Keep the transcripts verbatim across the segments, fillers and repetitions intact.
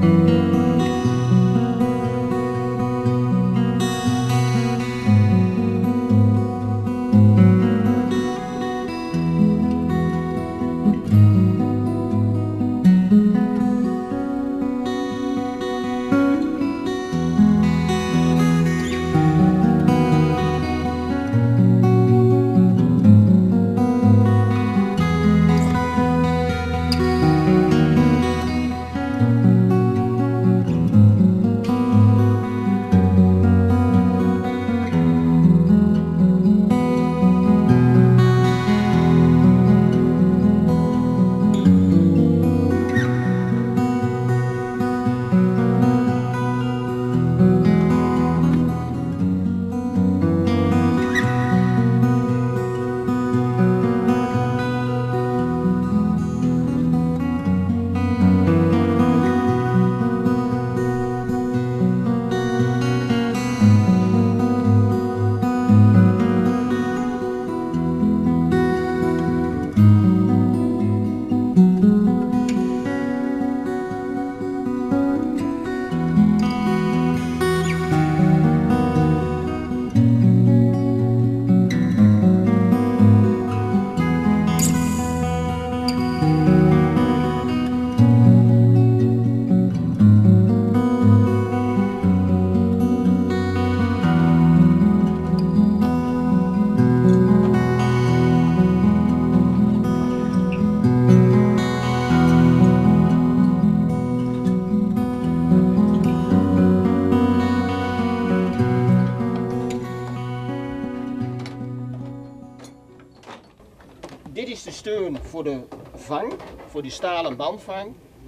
Dit is de steun voor de vang, voor die stalen bandvang.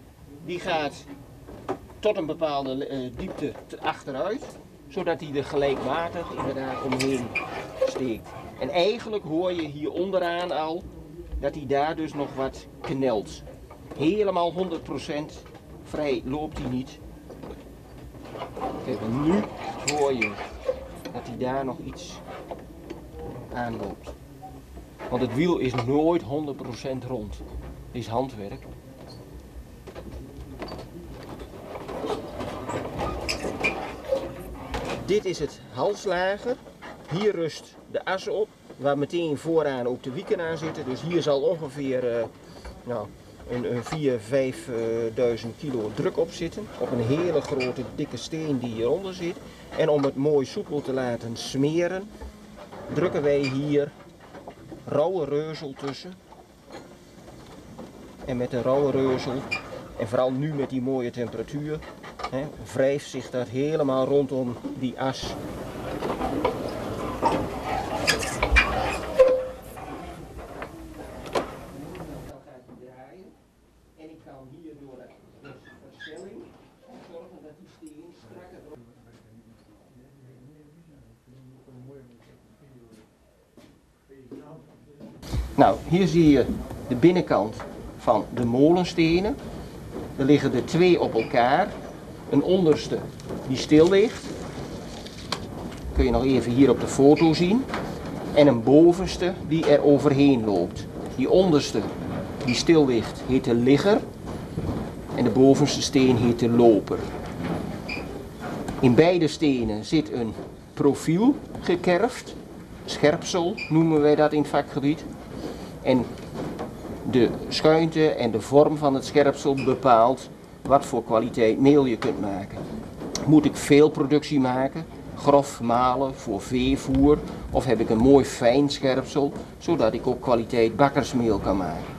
Die gaat tot een bepaalde uh, diepte achteruit, zodat hij er gelijkmatig inderdaad omheen steekt. En eigenlijk hoor je hier onderaan al dat hij daar dus nog wat knelt. Helemaal honderd procent vrij loopt hij niet. Kijk, en nu hoor je dat hij daar nog iets aan loopt. Want het wiel is nooit honderd procent rond. Het is handwerk. Dit is het halslager. Hier rust de as op, waar meteen vooraan ook de wieken aan zitten. Dus hier zal ongeveer uh, nou, een, een vierduizend, vijfduizend kilo druk op zitten. Op een hele grote dikke steen die hieronder zit. En om het mooi soepel te laten smeren, drukken wij hier rauwe reuzel tussen. En met een rauwe reuzel, en vooral nu met die mooie temperatuur, hè, wrijft zich dat helemaal rondom die as. Dan gaat hij draaien en ik kan hier door de versnelling zorgen dat die steen strakker wordt. Nou, hier zie je de binnenkant van de molenstenen. Er liggen er twee op elkaar. Een onderste die stil ligt. Kun je nog even hier op de foto zien. En een bovenste die er overheen loopt. Die onderste die stil ligt heet de ligger. En de bovenste steen heet de loper. In beide stenen zit een profiel gekerfd. Scherpsel noemen wij dat in het vakgebied. En de schuinte en de vorm van het scherpsel bepaalt wat voor kwaliteit meel je kunt maken. Moet ik veel productie maken, grof malen voor veevoer, of heb ik een mooi fijn scherpsel, zodat ik ook kwaliteit bakkersmeel kan maken.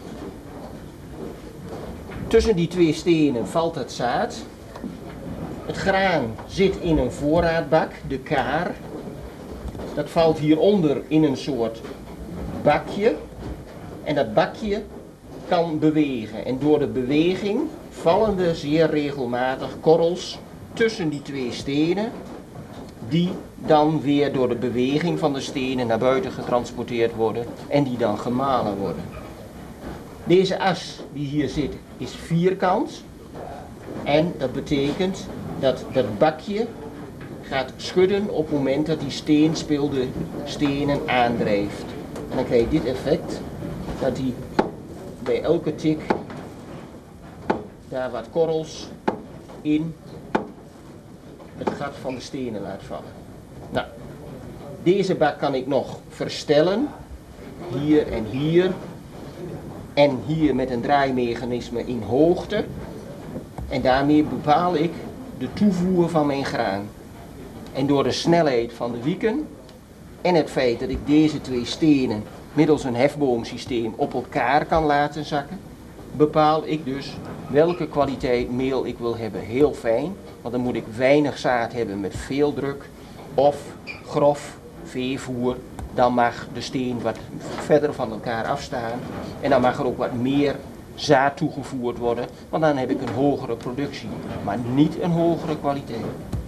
Tussen die twee stenen valt het zaad. Het graan zit in een voorraadbak, de kaar. Dat valt hieronder in een soort bakje. En dat bakje kan bewegen. En door de beweging vallen er zeer regelmatig korrels tussen die twee stenen. Die dan weer door de beweging van de stenen naar buiten getransporteerd worden. En die dan gemalen worden. Deze as die hier zit is vierkant. En dat betekent dat dat bakje gaat schudden op het moment dat die steenspilde stenen aandrijft. En dan krijg je dit effect, dat hij bij elke tik daar wat korrels in het gat van de stenen laat vallen. Nou, deze bak kan ik nog verstellen, hier en hier, en hier met een draaimechanisme in hoogte. En daarmee bepaal ik de toevoer van mijn graan. En door de snelheid van de wieken en het feit dat ik deze twee stenen middels een hefboomsysteem op elkaar kan laten zakken, bepaal ik dus welke kwaliteit meel ik wil hebben. Heel fijn, want dan moet ik weinig zaad hebben met veel druk, of grof veevoer. Dan mag de steen wat verder van elkaar afstaan en dan mag er ook wat meer zaad toegevoerd worden, want dan heb ik een hogere productie, maar niet een hogere kwaliteit.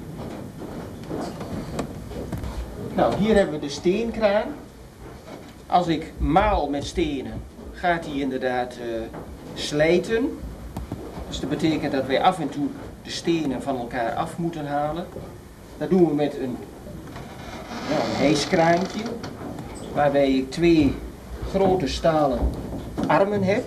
Nou, hier hebben we de steenkraan. Als ik maal met stenen, gaat die inderdaad uh, slijten. Dus dat betekent dat wij af en toe de stenen van elkaar af moeten halen. Dat doen we met een, ja, een hijskraantje, waarbij ik twee grote stalen armen heb.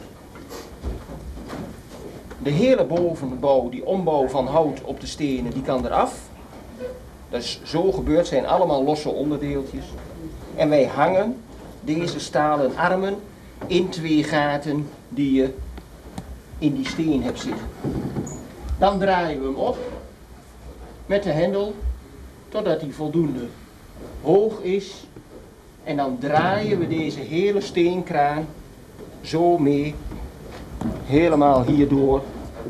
De hele bovenbouw, die ombouw van hout op de stenen, die kan eraf. Dat is zo gebeurd, zijn allemaal losse onderdeeltjes. En wij hangen deze stalen armen in twee gaten die je in die steen hebt zitten. Dan draaien we hem op met de hendel totdat hij voldoende hoog is. En dan draaien we deze hele steenkraan zo mee, helemaal hierdoor.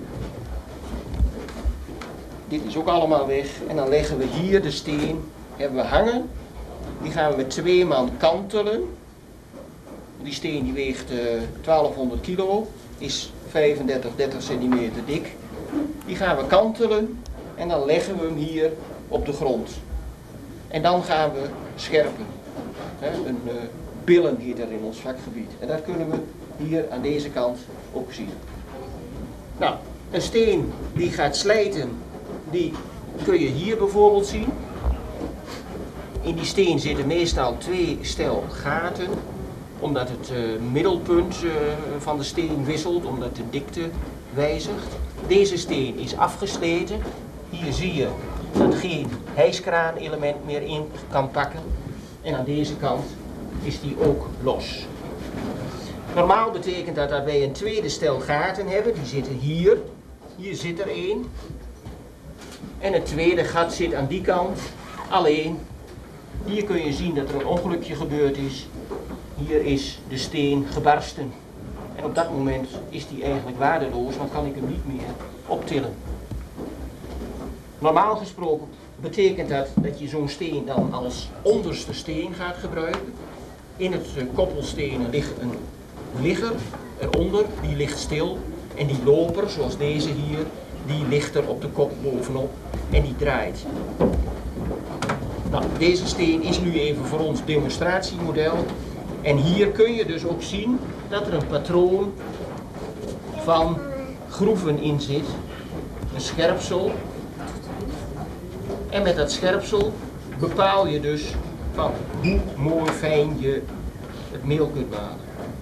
Dit is ook allemaal weg. En dan leggen we hier de steen, hebben we hangen. Die gaan we met twee man kantelen. Die steen die weegt uh, twaalfhonderd kilo, is vijfendertig, dertig centimeter dik. Die gaan we kantelen en dan leggen we hem hier op de grond. En dan gaan we scherpen. He, een uh, billen heet er in ons vakgebied. En dat kunnen we hier aan deze kant ook zien. Nou, een steen die gaat slijten, die kun je hier bijvoorbeeld zien. In die steen zitten meestal twee stel gaten, omdat het uh, middelpunt uh, van de steen wisselt, omdat de dikte wijzigt. Deze steen is afgesleten. Hier zie je dat geen hijskraan element meer in kan pakken. En aan deze kant is die ook los. Normaal betekent dat dat wij een tweede stel gaten hebben. Die zitten hier. Hier zit er één. En het tweede gat zit aan die kant. Alleen, hier kun je zien dat er een ongelukje gebeurd is. Hier is de steen gebarsten. En op dat moment is die eigenlijk waardeloos, want kan ik hem niet meer optillen. Normaal gesproken betekent dat dat je zo'n steen dan als onderste steen gaat gebruiken. In het uh, koppelstenen ligt een ligger eronder, die ligt stil. En die loper, zoals deze hier, die ligt er op de kop bovenop en die draait. Nou, deze steen is nu even voor ons demonstratiemodel. En hier kun je dus ook zien dat er een patroon van groeven in zit. Een scherpsel. En met dat scherpsel bepaal je dus van hoe mooi fijn je het meel kunt malen.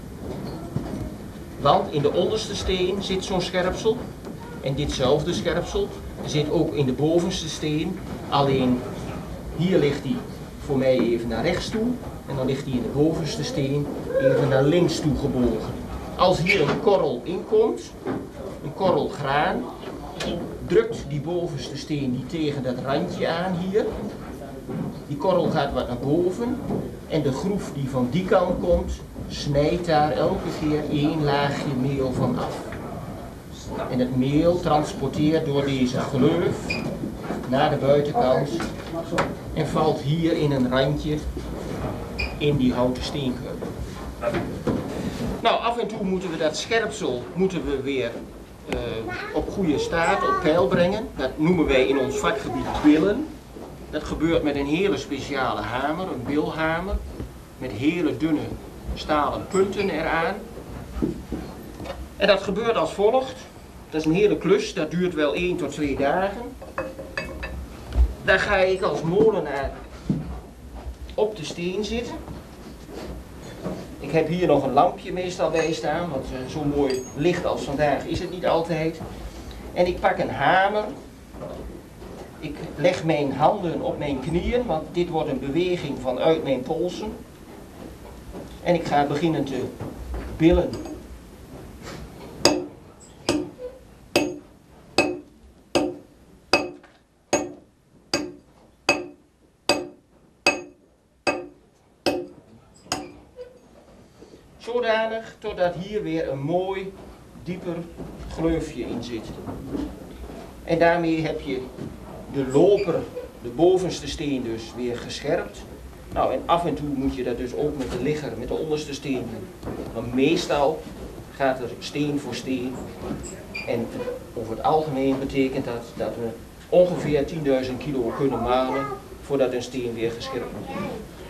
Want in de onderste steen zit zo'n scherpsel. En ditzelfde scherpsel zit ook in de bovenste steen. Alleen hier ligt die voor mij even naar rechts toe. En dan ligt die in de bovenste steen even naar links toe gebogen. Als hier een korrel inkomt, een korrel graan, drukt die bovenste steen die tegen dat randje aan hier. Die korrel gaat wat naar boven en de groef die van die kant komt, snijdt daar elke keer één laagje meel van af. En het meel transporteert door deze gleuf naar de buitenkant en valt hier in een randje in die houten steenkuip. Nou, af en toe moeten we dat scherpsel moeten we weer uh, op goede staat, op peil brengen. Dat noemen wij in ons vakgebied billen. Dat gebeurt met een hele speciale hamer, een bilhamer, met hele dunne stalen punten eraan. En dat gebeurt als volgt. Dat is een hele klus, dat duurt wel één tot twee dagen. Daar ga ik als molenaar op de steen zitten. Ik heb hier nog een lampje meestal bij staan, want uh, zo mooi licht als vandaag is het niet altijd. En ik pak een hamer. Ik leg mijn handen op mijn knieën, want dit wordt een beweging vanuit mijn polsen. En ik ga beginnen te billen. Zodanig totdat hier weer een mooi, dieper gleufje in zit. En daarmee heb je de loper, de bovenste steen dus, weer gescherpt. Nou, en af en toe moet je dat dus ook met de ligger, met de onderste steen doen. Maar meestal gaat er steen voor steen. En over het algemeen betekent dat dat we ongeveer tienduizend kilo kunnen malen voordat een steen weer gescherpt moet worden.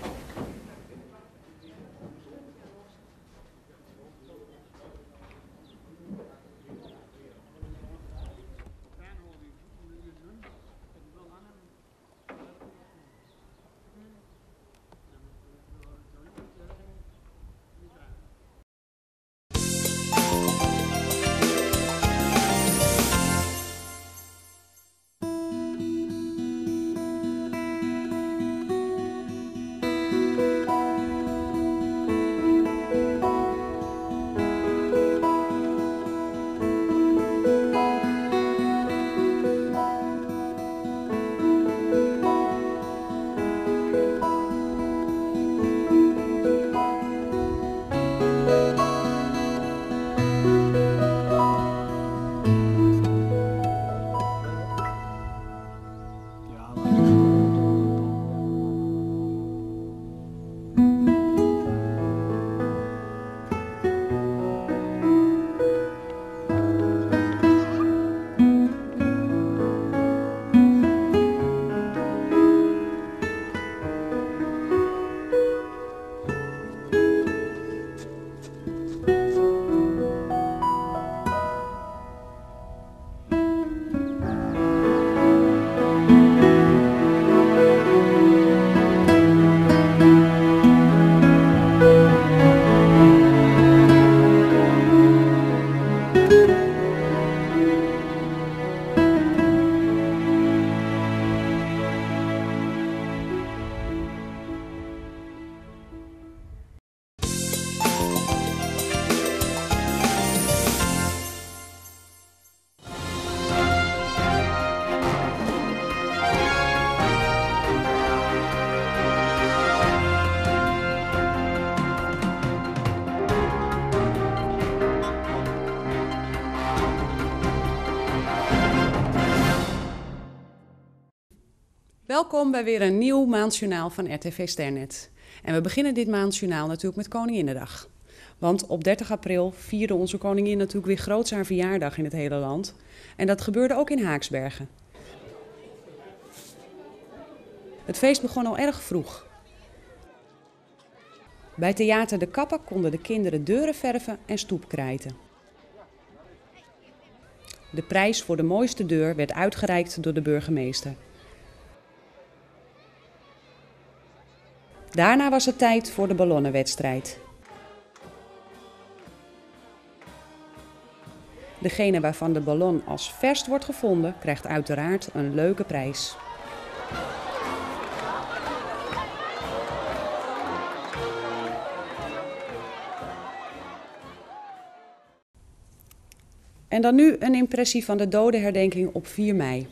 Welkom bij weer een nieuw maandjournaal van R T V Sternet. En we beginnen dit maandjournaal natuurlijk met Koninginnedag. Want op dertig april vierde onze koningin natuurlijk weer groots haar verjaardag in het hele land. En dat gebeurde ook in Haaksbergen. Het feest begon al erg vroeg. Bij Theater de Kappa konden de kinderen deuren verven en stoepkrijten. De prijs voor de mooiste deur werd uitgereikt door de burgemeester. Daarna was het tijd voor de ballonnenwedstrijd. Degene waarvan de ballon als verst wordt gevonden, krijgt uiteraard een leuke prijs. En dan nu een impressie van de dodenherdenking op vier mei.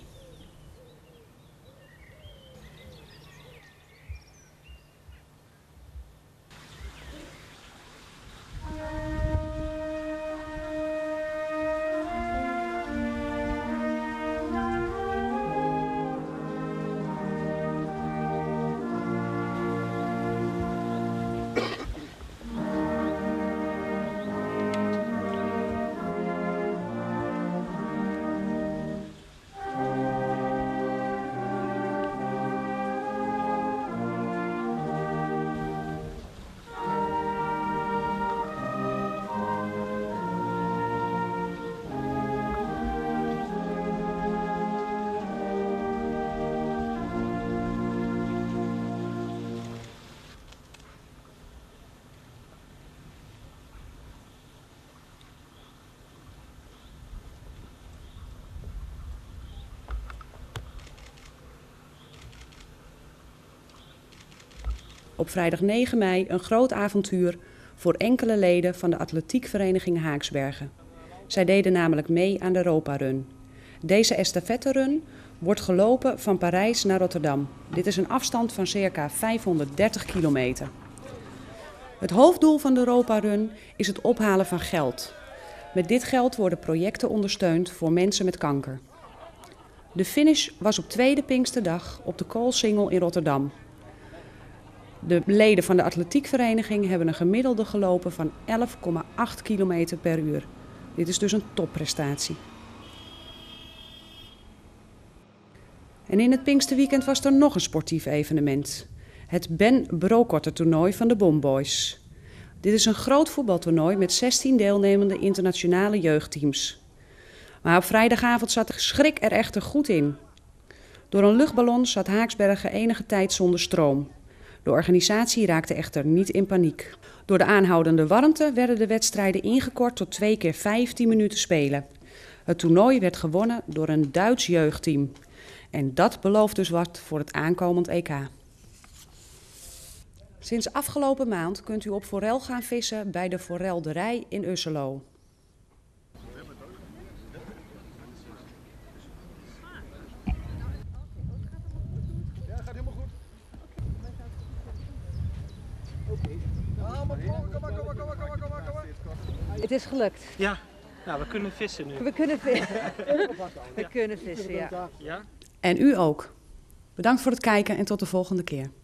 op vrijdag negen mei een groot avontuur voor enkele leden van de atletiekvereniging Haaksbergen. Zij deden namelijk mee aan de Europa Run. Deze estafette-run wordt gelopen van Parijs naar Rotterdam. Dit is een afstand van circa vijfhonderddertig kilometer. Het hoofddoel van de Europa Run is het ophalen van geld. Met dit geld worden projecten ondersteund voor mensen met kanker. De finish was op tweede Pinksterdag op de Koolsingel in Rotterdam. De leden van de atletiekvereniging hebben een gemiddelde gelopen van elf komma acht kilometer per uur. Dit is dus een topprestatie. En in het Pinksterweekend was er nog een sportief evenement. Het Ben Brokorter toernooi van de Bomboys. Dit is een groot voetbaltoernooi met zestien deelnemende internationale jeugdteams. Maar op vrijdagavond zat de schrik er echter goed in. Door een luchtballon zat Haaksbergen enige tijd zonder stroom. De organisatie raakte echter niet in paniek. Door de aanhoudende warmte werden de wedstrijden ingekort tot twee keer vijftien minuten spelen. Het toernooi werd gewonnen door een Duits jeugdteam. En dat belooft dus wat voor het aankomend E K. Sinds afgelopen maand kunt u op forel gaan vissen bij de Forelderij in Usselo. Ja, gaat helemaal goed. Oké. Kom maar, kom maar, kom maar, kom maar, kom maar, kom maar. Het is gelukt. Ja, nou, we kunnen vissen nu. We kunnen vissen. We kunnen vissen, ja. Ja? En u ook. Bedankt voor het kijken en tot de volgende keer.